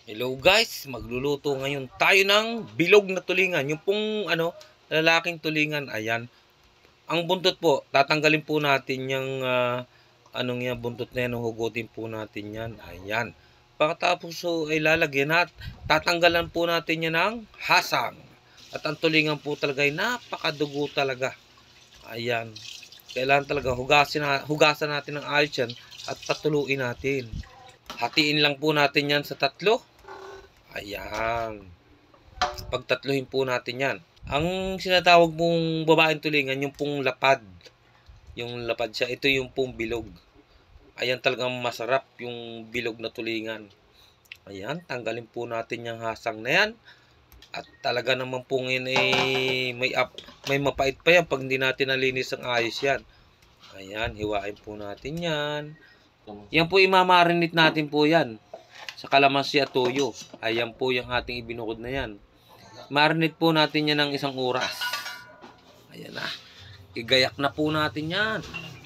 Hello guys, magluluto ngayon tayo ng bilog na tulingan. Yung pong lalaking tulingan, ayan. Ang buntot po, tatanggalin po natin yung yung buntot na yan, hugutin po natin yan. Ayan. Pagkatapos so ay lalagyan at tatanggalan po natin yan ng hasang. At ang tulingan po talaga ay napakadugo talaga. Ayan. Kailangan talaga hugasan natin ng ayos yan at patuluin natin. Hatiin lang po natin yan sa tatlo. Ayan. Pagtatluhin po natin yan. Ang sinatawag pong babaeng tulingan, yung pong lapad. Yung lapad siya. Ito yung pong bilog. Ayan talagang masarap yung bilog na tulingan. Ayan. Tanggalin po natin yung hasang na yan. At talaga naman po ngayon may mapait pa yan pag hindi natin nalinis ang ayos yan. Ayan. Hiwain po natin yan. Yan po imamarinate natin po yan sa kalamansi at toyo. Ayan po yung ating ibinukod na yan. Marinate po natin yan ng 1 oras. Ayan na. Igayak na po natin yan.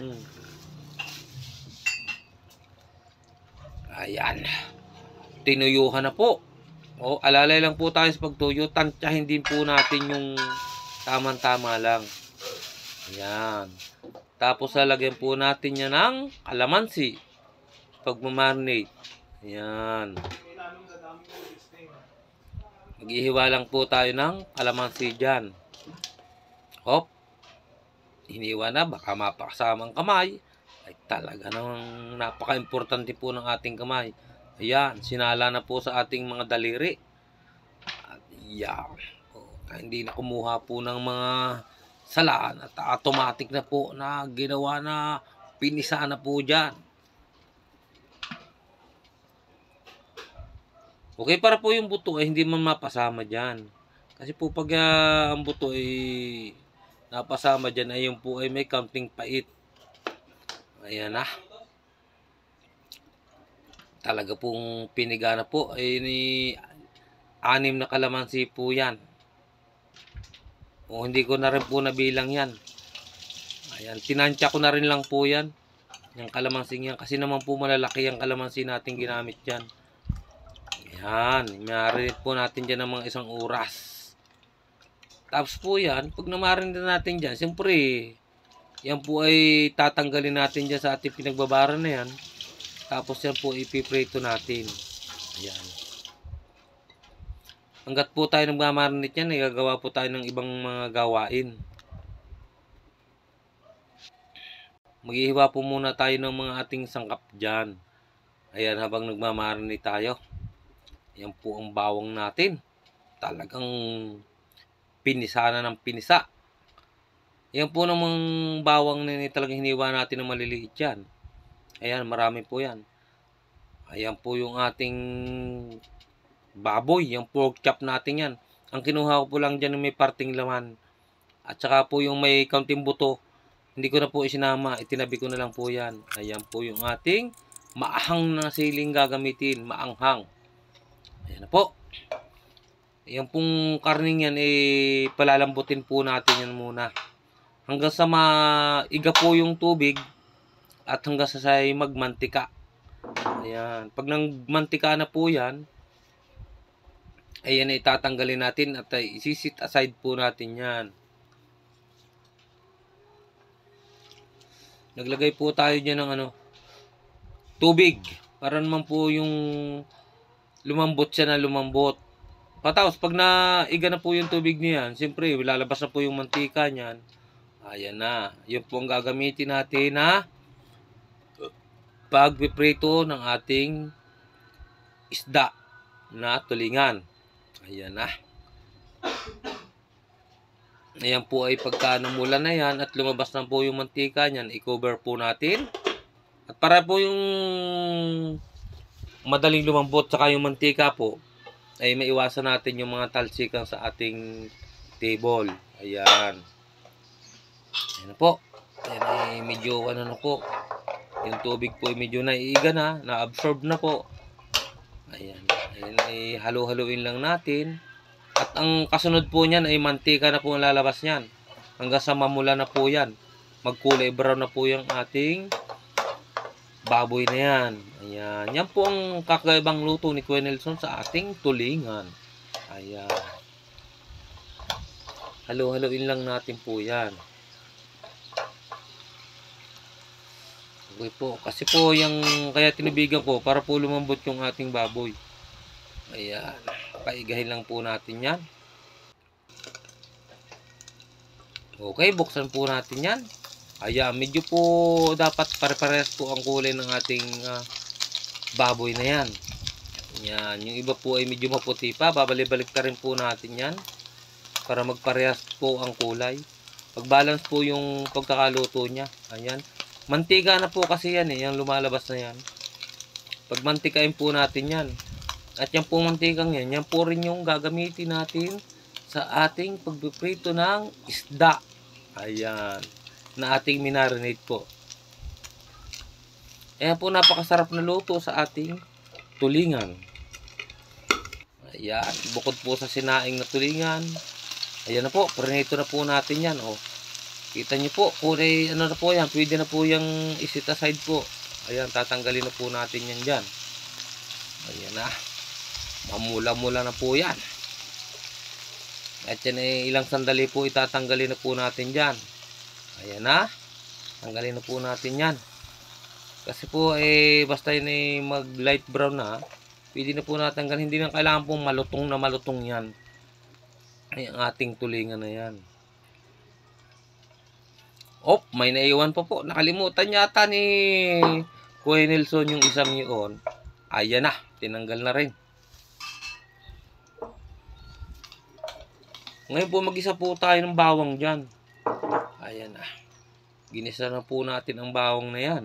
Ayan. Tinuyuhan na po. O, alalay lang po tayo sa pagtuyo. Tansyahin din po natin yung tamang-tama lang. Ayan. Tapos lalagyan po natin yan ng kalamansi. Pagmamarinate. Ayan. Maghihiwa lang po tayo ng kalamansi dyan. Hop. Hiniwa na. Baka mapakasamang kamay. Ay talaga namang napaka-importante po ng ating kamay. Ayan. Sinala na po sa ating mga daliri. At ayan. Hindi na kumuha po ng mga salaan. At automatic na po na ginawa na pinisa na po dyan. Okay, para po yung buto ay hindi man mapasama dyan. Kasi po pag ang buto ay napasama dyan ay yung po ay may kaunting pait. Ayan na. Talaga pong piniga na po. Ay 6 na kalamansi po yan. O hindi ko na rin po nabilang yan. Ayan, tinansya ko na rin lang po yan. Yung kalamansing yan. Kasi naman po malalaki yung kalamansi natin ginamit dyan. Yan, marinate po natin dyan ng mga 1 oras. Tapos po yan, pag namarinate natin dyan, siyempre, yan po ay tatanggalin natin dyan sa ating pinagbabara na yan. Tapos yan po ipiprito natin. Ayan. Hanggat po tayo nagmamarinate yan, gagawa po tayo ng ibang mga gawain. Maghihiwa po muna tayo ng mga ating sangkap dyan. Ayan, habang nagmamarinate tayo. Yan po ang bawang natin. Talagang pinisa na ng pinisa. Yan po namang bawang na talagang hiniwa natin ng maliliit yan. Ayan, marami po yan. Ayan po yung ating baboy. Yung pork chop natin yan. Ang kinuha ko po lang dyan may parting laman. At saka po yung may kaunting buto. Hindi ko na po isinama. Itinabi ko na lang po yan. Ayan po yung ating maanghang na siling gagamitin. Maanghang. Ayan na po. Ayan pong karning yan, palalambutin po natin yan muna. Hanggang sa maiga po yung tubig at hanggang sa magmantika. Ayan. Pag nagmantika na po yan, ayan itatanggalin natin at isisit aside po natin yan. Naglagay po tayo dyan ng tubig. Para naman po yung lumambot siya na lumambot. Patapos pag naiga na po yung tubig niyan, siyempre lalabas na po yung mantika niyan. Ayan na. Yun po ang gagamitin natin na pagpiprito ng ating isda na tulingan. Ayan na. Ayan po ay pagka namula na yan at lumabas na po yung mantika niyan, i-cover po natin. At para po yung madaling lumambot saka yung mantika po ay maiwasan natin yung mga talsikan sa ating table. Ayan. Ayan po. Ayan ay medyo na po. Yung tubig po ay medyo naiiga na. Na-absorb na po. Ayan. Ayan ay halo-haluin lang natin. At ang kasunod po niyan ay mantika na po ang lalabas niyan. Hanggang sa mamula na po yan. Magkulay brown na po yung ating baboy na yan. Ayan. Yan po ang kakaibang luto ni Kuya Nelson sa ating tulingan. Ayan. Halo-haloin lang natin po yan. Okay po. Kasi po yung kaya tinubigan ko para po lumambot yung ating baboy. Ayan. Paigahin lang po natin yan. Okay. Buksan po natin yan. Ayan. Medyo po dapat pare-parehas po ang kulay ng ating baboy na yan. Yan. Yung iba po ay medyo maputi pa. Babalik-balik ka rin po natin yan. Para magparehas po ang kulay. Pag-balance po yung pagkakaluto niya. Ayan. Mantika na po kasi yan eh. Yung lumalabas na yan. Pagmantikain po natin yan. At yan po mantikang yan. Yan po rin yung gagamitin natin sa ating pagpiprito ng isda. Ayan. Na ating minarinate po. Ayan po napakasarap na luto sa ating tulingan. Ayan. Bukod po sa sinaing na tulingan. Ayan na po, prinito na po natin yan. Oh. Kita nyo po, kulay, ano na po yan, pwede na po yung isit aside po. Ayan, tatanggalin na po natin yan dyan. Ayan na. Mamula-mula na po yan. At yan ay ilang sandali po itatanggalin na po natin dyan. Ayan na. Tanggalin na po natin yan. Kasi po, basta yun ay mag light brown na, pwede na po natanggal. Hindi na kailangan pong malutong yan. Ay, ang ating tulingan na yan. Oh, may naiwan pa po. Nakalimutan yata ni Kuya Nelson yung isang yun. Ayan na. Tinanggal na rin. Ngayon po, mag-isa po tayo ng bawang dyan. Ayan na. Ginisa na po natin ang bawang na yan.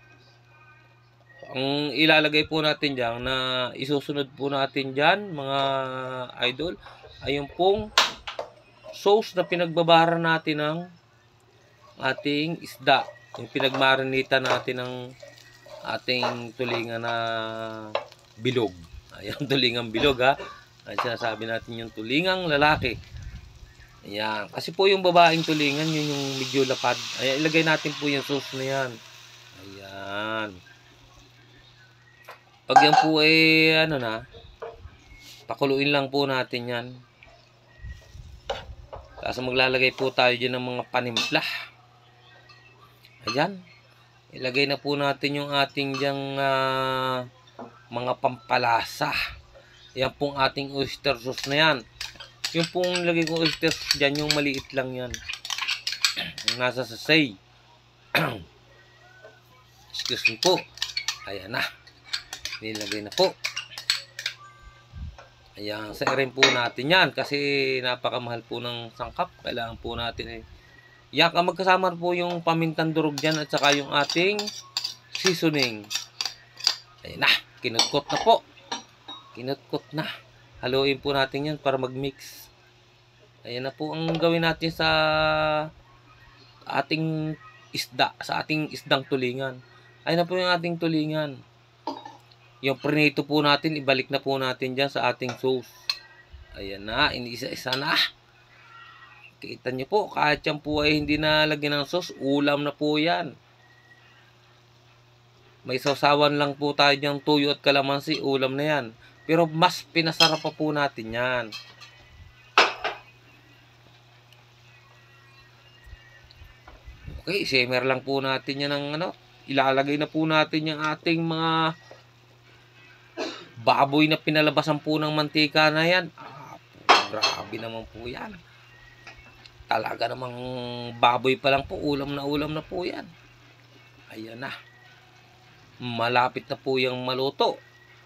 Ang ilalagay po natin dyan na isusunod po natin dyan, mga idol, ay yung pong sauce na pinagbabara natin ng ating isda. Yung pinagmarinita natin ng ating tulingan na bilog. Ayan, tulingang bilog ha. Ay sinasabi natin yung tulingang lalaki. Ayan. Kasi po yung babaeng tulingan, yun yung medyo lapad. Ayan, ilagay natin po yung sauce na yan. Ayan. Pag yan po ano na, pakuluin lang po natin yan. Tapos maglalagay po tayo dyan ng mga panimpla. Ayan. Ilagay na po natin yung ating dyang mga pampalasa. Yan pong ating oyster sauce na yan. Yung pong lagay kong oyster sauce dyan, yung maliit lang yan. Nasa sasay. Excuse me po. Ayan na. Nilagay na po. Ayan, sairin po natin yan kasi napakamahal po ng sangkap. Kailangan po natin yak, magkasama po yung pamintang durog dyan at saka yung ating seasoning. Ayan na, kinutkot na po. Kinutkot na. Haluin po natin yan para mag-mix. Ayan na po ang gawin natin sa ating isda, sa ating isdang tulingan. Ayan na po yung ating tulingan. Yung prinito po natin, ibalik na po natin dyan sa ating sauce. Ayan na, iniisa-isa na. Kita nyo po, kahit yan po ay hindi na lagyan ng sauce, ulam na po yan. May sausawan lang po tayo dyan, tuyo at kalamansi, ulam na yan. Pero mas pinasarap pa po natin yan. Okay, simmer lang po natin yan ng ano. Ilalagay na po natin yung ating mga baboy na pinalabasan po ng mantika na yan. Grabe naman po yan. Talaga namang baboy pa lang po. Ulam na po yan. Ayan na. Malapit na po yung maluto.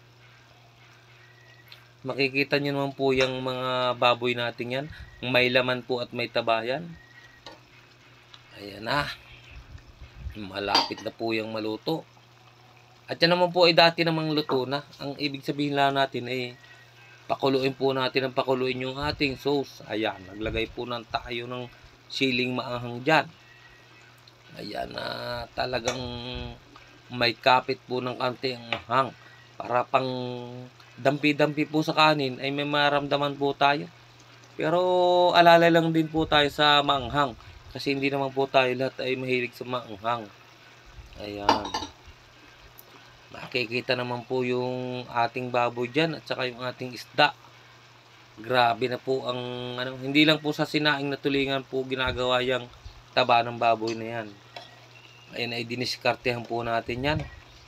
Makikita nyo naman po yung mga baboy natin yan. May laman po at may taba yan. Ayan na. Malapit na po yung maluto. At yan naman po ay dati namang luto na. Ang ibig sabihin lang natin ay pakuluin po natin ang pakuluin yung ating sauce. Ayan, naglagay po ng tayo ng siling maanghang dyan. Ayan na talagang may kapit po ng konti ang hang. Para pang dampi-dampi po sa kanin ay may maramdaman po tayo. Pero alalay lang din po tayo sa maanghang. Kasi hindi naman po tayo lahat ay mahilig sa maanghang. Ayan. Makikita naman po yung ating baboy dyan at saka yung ating isda. Grabe na po ang ano, hindi lang po sa sinaing na tulingan po ginagawa yung taba ng baboy na yan. Ayan ay diniskartehan po natin yan.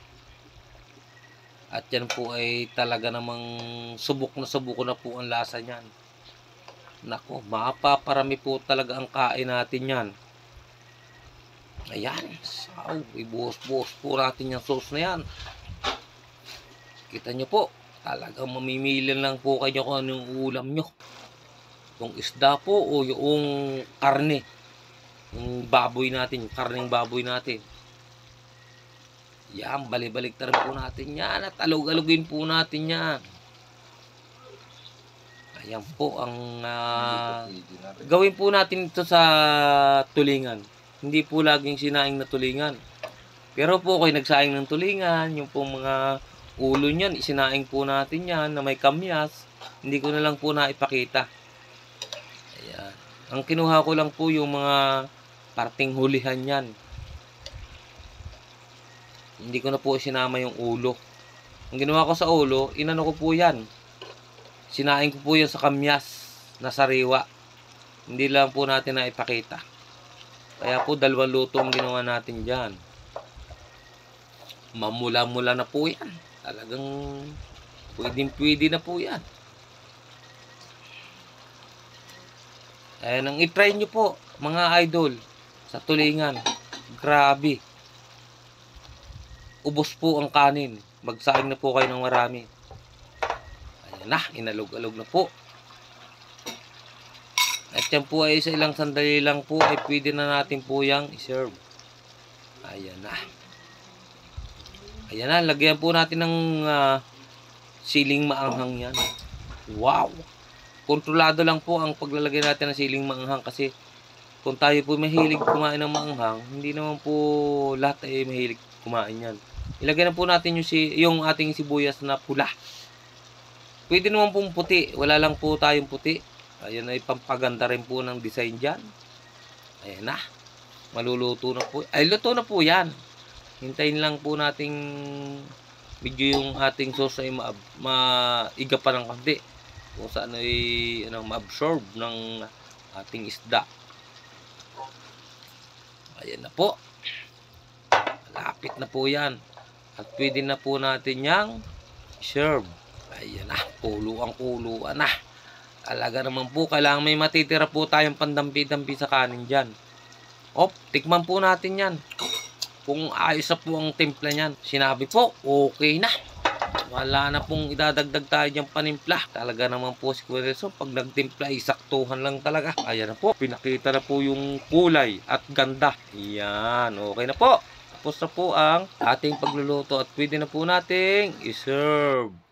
At yan po ay talaga namang subok na po ang lasa niyan. Nako, mapaparami po talaga ang kain natin yan. Ayan, ibuhos-buhos po natin yung sauce na yan. Kita nyo po, talagang mamimili lang po kayo kung anong ulam nyo. Yung isda po o yung karne. Yung baboy natin, yung karneng baboy natin. Yan, balibalik na rin po natin yan at alog-alogin po natin yan. Ayan po ang gawin po natin ito sa tulingan. Hindi po laging sinaing na tulingan. Pero po kayo nagsaing ng tulingan, yung pong mga ulo niyan, isinaing po natin yan na may kamyas. Hindi ko na lang po naipakita. Ayan. Ang kinuha ko lang po yung mga parting hulihan yan. Hindi ko na po sinama yung ulo. Ang ginawa ko sa ulo, inano ko po yan. Sinaing ko po yan sa kamyas na sariwa. Hindi lang po natin naipakita. Kaya po dalawang luto ang ginawa natin dyan. Mamula-mula na po yan. Talagang pwedeng-pwede na po yan. Ayan, ang itry nyo po, mga idol, sa tulingan. Grabe. Ubos po ang kanin. Magsaing na po kayo ng marami. Ayan na, inalog-alog na po. At yan po ay sa ilang sandali lang po ay pwede na natin po yung i-serve. Ayan na. Ayan na, lagyan po natin ng siling maanghang yan. Wow! Kontrolado lang po ang paglalagay natin ng siling maanghang kasi kung tayo po mahilig kumain ng maanghang, hindi naman po lahat ay mahilig kumain yan. Ilagay na po natin yung ating sibuyas na pula. Pwede naman pong puti, wala lang po tayong puti. Ayan ay pampaganda rin po ng design dyan. Ayan na. Maluluto na po. Ay, luto na po yan. Hintayin lang po nating medyo yung ating sauce ay maiga pa ng konti. Kung saan ay ma-absorb ng ating isda. Ayan na po. Malapit na po yan. At pwede na po natin yang serve. Ayan na. Kuluan na. Alaga naman po, kailangan may matitira po tayong pandampi-dampi sa kanin dyan. Tikman po natin yan. Kung ayos na po ang timpla niyan. Sinabi po, okay na. Wala na pong idadagdag tayo dyan panimpla. Talaga naman po si Kuya Nelson, pag nagtimpla, isaktuhan lang talaga. Ayan na po, pinakita na po yung kulay at ganda. Yan, okay na po. Tapos na po ang ating pagluluto at pwede na po nating i-serve.